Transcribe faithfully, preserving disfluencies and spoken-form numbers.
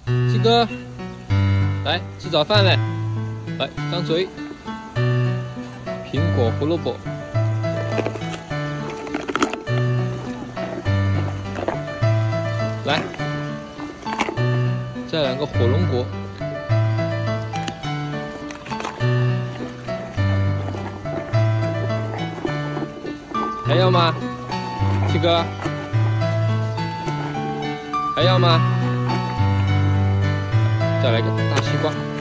七哥，来吃早饭嘞！来，张嘴。苹果胡萝卜。来，再来个火龙果。还要吗？七哥？还要吗？再来个大西瓜。